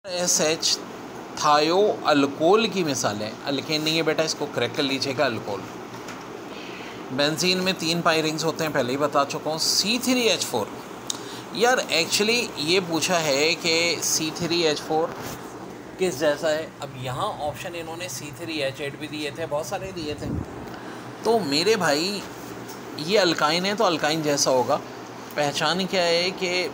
S H थायो alcohol की मिसाल है। अल्केन नहीं है बेटा, इसको करेक्ट कर लीजिएगा, अल्कोहल। बेंजीन में 3 पाई रिंग्स होते हैं, पहले ही बता चुका हूँ। C3H4 यार एक्चुअली ये पूछा है कि C3H4 किस जैसा है। अब यहाँ ऑप्शन इन्होंने C3H8 भी दिए थे, बहुत सारे दिए थे। तो मेरे भाई ये अल्काइन है तो अल्काइन जैसा होगा। पहचान क्या है कि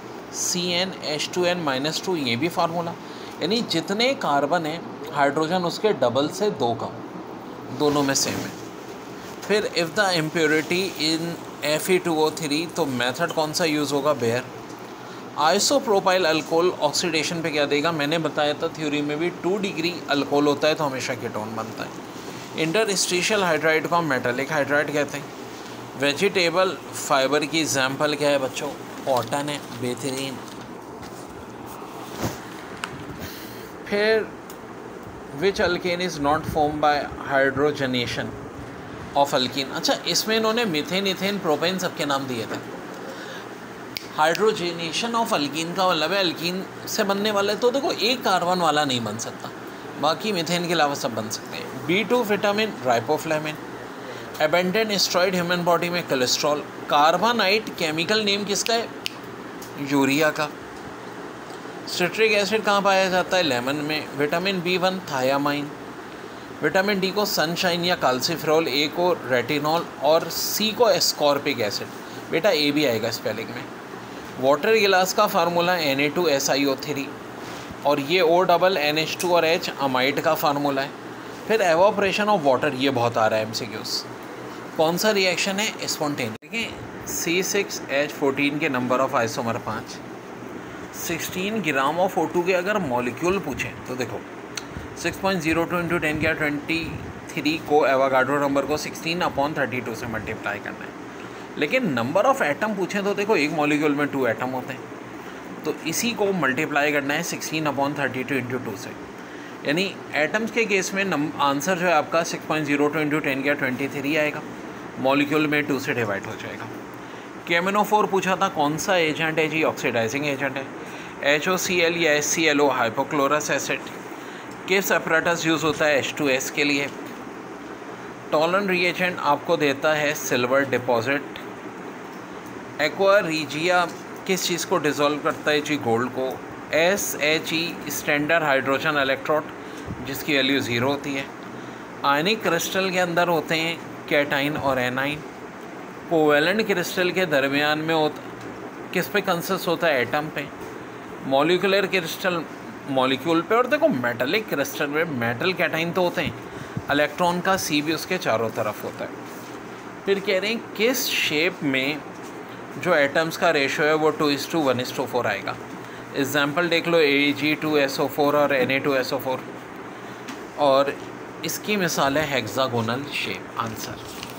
CnH2n-2, ये भी फार्मूला, यानी जितने कार्बन हैं हाइड्रोजन उसके डबल से 2 कम, दोनों में सेम है। फिर if the impurity in Fe2O3, तो मेथड कौन सा यूज़ होगा, बेयर। आइसोप्रोपाइल अल्कोहल ऑक्सीडेशन पे क्या देगा, मैंने बताया था थ्योरी में भी 2 डिग्री अल्कोहल होता है तो हमेशा कीटोन बनता है। इंटरस्टिशियल हाइड्राइड को हम मेटालिक हाइड्राइड कहते हैं। वेजिटेबल फाइबर की एग्जाम्पल क्या है बच्चों, कॉटन है, बेहतरीन। फिर which alkane is not form by hydrogenation of alkene. अच्छा, इसमें इन्होंने मीथेन, इथेन, प्रोपेन सबके नाम दिए थे। हाइड्रोजनेशन ऑफ अल्कीन का मतलब है अल्कीन से बनने वाले, तो देखो एक कार्बन वाला नहीं बन सकता, बाकी मीथेन के अलावा सब बन सकते हैं। B2 vitamin riboflavin. Abundant steroid human body में कोलेस्ट्रॉल। कार्बानाइट केमिकल नेम किसका है, यूरिया का। सिट्रिक एसिड कहाँ पाया जाता है, लेमन में। Vitamin B1 thiamine. Vitamin D को सनशाइन या काल्सिफेरॉल, ए को रेटिनॉल और सी को एस्कॉर्बिक एसिड। बेटा ए भी आएगा स्पेलिंग में। वाटर गिलास का फार्मूला Na2SiO3 और ये O NH2 और H अमाइड का फार्मूला है। फिर एवापोरेशन ऑफ वाटर, ये बहुत आ रहा है MCQs। कौन सा रिएक्शन है, स्पॉन्टेनियस। देखिए C6H14 के number of isomer 5, 16 gram of O2 के अगर मॉलिक्यूल पूछें तो देखो 6.02 × 10 क्या 23 को एवोगाड्रो नंबर को 16/32 से मल्टीप्लाई करना है। लेकिन नंबर ऑफ़ एटम पूछें तो देखो एक मॉलिक्यूल में 2 एटम होते हैं, तो इसी को मल्टीप्लाई करना है 16/32 × 2 से। यानी एटम्स के केस में आंसर जो है आपका 6.02 × 10 क्या 23 आएगा, मॉलिक्यूल में 2 से डिवाइड हो जाएगा। KMnO4 पूछा था, कौन सा एजेंट है जी, ऑक्सीडाइजिंग एजेंट है। HOCl या HClO हाइपोक्लोरस एसिड। किस अपरेटस यूज़ होता है, H2S के लिए। टॉलन रिएजेंट आपको देता है सिल्वर डिपॉजिट। एक्वा रीजिया किस चीज़ को डिज़ोल्व करता है जी, गोल्ड को। SHE स्टैंडर्ड हाइड्रोजन इलेक्ट्रोड जिसकी वैल्यू 0 होती है। आयनिक क्रिस्टल के अंदर होते हैं कैटाइन और एनाइन। कोवेलेंट क्रिस्टल के दरमियान में किस पे कंसिस्ट होता है, एटम पे। मॉलिक्यूलर क्रिस्टल मॉलिक्यूल पे। और देखो मेटलिक क्रिस्टल में मेटल कैटाइन तो होते हैं, इलेक्ट्रॉन का C भी उसके चारों तरफ होता है। फिर कह रहे हैं किस शेप में जो एटम्स का रेशो है वो 2:1:4 आएगा। एग्जाम्पल देख लो Ag2SO4 और Na2SO4, और इसकी मिसाल है हेक्सागोनल शेप, आंसर।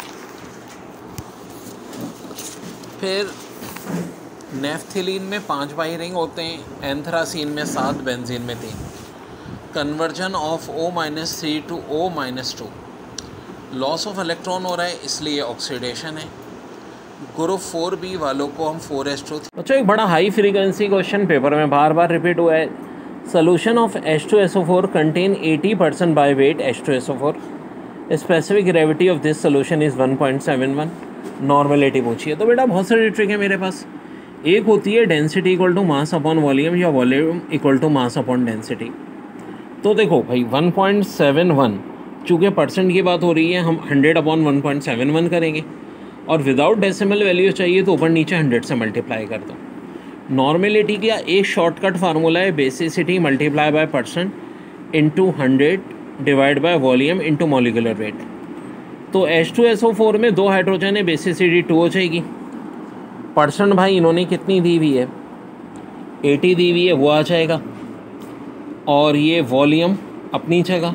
फिर नेफ्थिलीन में 5 पाई रिंग होते हैं, एंथ्रासीन में 7, बेंजीन में 3। Conversion of O-3 to O-2, loss of electron हो रहा है इसलिए ऑक्सीडेशन है। ग्रुप 4B वालों को हम 4s2। बच्चों एक बड़ा हाई फ्रीक्वेंसी क्वेश्चन पेपर में बार बार रिपीट हुआ है। Solution of H2SO4 contain 80% by weight H2SO4। Specific gravity of this solution is 1.71। Normality पूछिए तो बेटा बहुत सारी ट्रिक है मेरे पास। एक होती है density equal to mass upon volume या volume equal to mass upon density. तो देखो भाई 1.71, चूँकि परसेंट की बात हो रही है हम 100/1.71 करेंगे, और विदाउट डेसिमल वैल्यू चाहिए तो ऊपर नीचे 100 से मल्टीप्लाई कर दो। नॉर्मेलिटी का एक शॉर्टकट फार्मूला है basicity multiply by percent into 100 divide by volume into molecular weight. तो H2SO4 में 2 हाइड्रोजन है, बेसिसिटी 2 हो जाएगी। परसेंट भाई इन्होंने कितनी दी हुई है, 80 दी हुई है, वो आ जाएगा। और ये वॉल्यूम अपनी जगह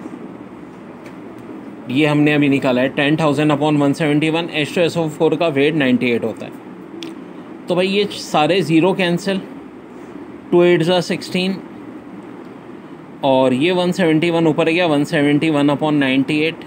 ये हमने अभी निकाला है 10,000/171। H2SO4 का वेट 98 होता है। तो भाई ये सारे ज़ीरो कैंसिल, 2 8 ज़ा 16, और ये 171 ऊपर गया 171/98।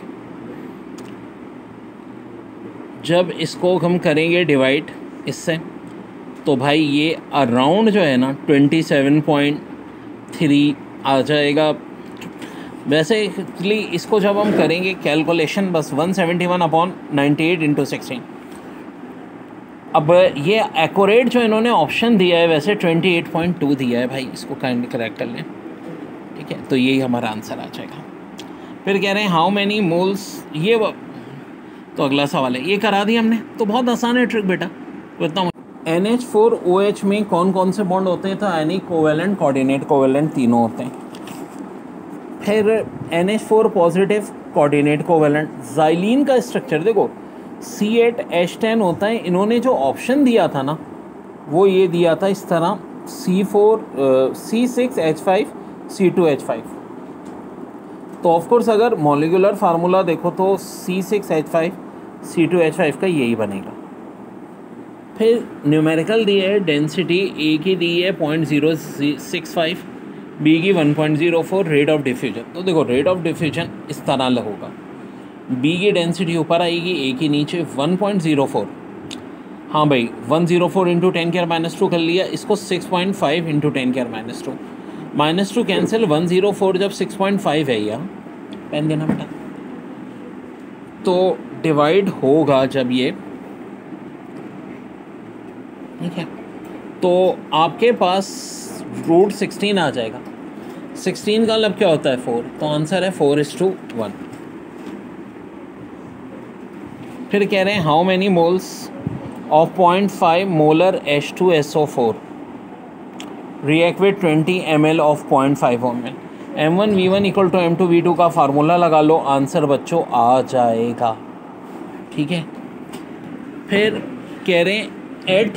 जब इसको हम करेंगे डिवाइड इससे तो भाई ये अराउंड जो है ना 3 आ जाएगा। वैसे एक्चुअली इसको जब हम करेंगे कैलकुलेशन बस 171/98 × 16। अब ये एक्यूरेट जो इन्होंने ऑप्शन दिया है वैसे 28.2 दिया है भाई, इसको काइंडली करेक्ट कर लें, ठीक है। तो यही हमारा आंसर आ जाएगा। फिर कह रहे हैं हाउ मैनी मोल्स, ये तो अगला सवाल है, ये करा दिया हमने, तो बहुत आसान है ट्रिक बेटा, बताऊँ। NH4OH में कौन कौन से बॉन्ड होते हैं? तो एनी कोवेलेंट, कोऑर्डिनेट कोवेलेंट तीनों होते हैं। फिर NH4 positive, coordinate covalent. Xylene का स्ट्रक्चर देखो C8H10 होता है। इन्होंने जो ऑप्शन दिया था ना वो ये दिया था इस तरह C6H5 C2H5। तो ऑफकोर्स अगर मॉलिक्यूलर फार्मूला देखो तो C6H5 C2H5 का यही बनेगा। फिर न्यूमेरिकल दिए है, डेंसिटी ए की दी है 0.065, बी की 1.04, रेट ऑफ डिफ्यूजन। तो देखो रेट ऑफ डिफ्यूजन इस तरह होगा, बी की डेंसिटी ऊपर आएगी, ए की नीचे 1.04। हाँ भाई 104 × 10⁻² कर लिया, इसको 6.5 × 10⁻²। -2 कैंसिल, 104 जब 6.5 है यहाँ पेन देना बेटा, तो डिवाइड होगा जब ये, ठीक है, तो आपके पास √16 आ जाएगा। 16 का मतलब क्या होता है 4, तो आंसर है 4:1। फिर कह रहे हैं how many moles of 0.5 molar H2SO4 react with 20 ml of 0.5 ml। M1V1 = M2V2 का फार्मूला लगा लो, आंसर बच्चों आ जाएगा, ठीक है। फिर कह रहे हैं at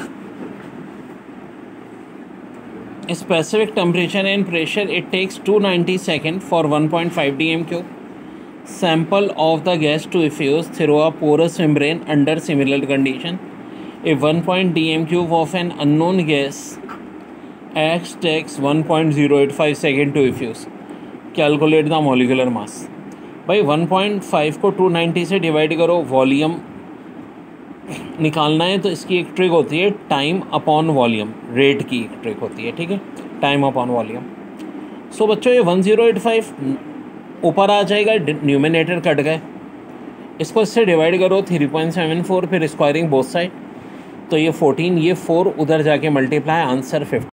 specific temperature and pressure it takes 290 seconds for 1.5 dm³ sample of the gas to effuse through a porous membrane under similar condition. If 1 dm³ of an unknown gas X takes 1.085 seconds to effuse, calculate the molecular mass। भाई 1.5 को 290 से divide करो, volume निकालना है तो इसकी एक trick होती है टाइम अपॉन वॉल्यूम, रेट की एक ट्रिक होती है, ठीक है, टाइम अपॉन वॉल्यूम। सो बच्चों ये 1085 ऊपर आ जाएगा, न्यूमिनेटर कट गए, इसको इससे डिवाइड करो 3.74, फिर स्क्वायरिंग बोथ साइड, तो ये 14, ये 4 उधर जाके मल्टीप्लाई, आंसर 50।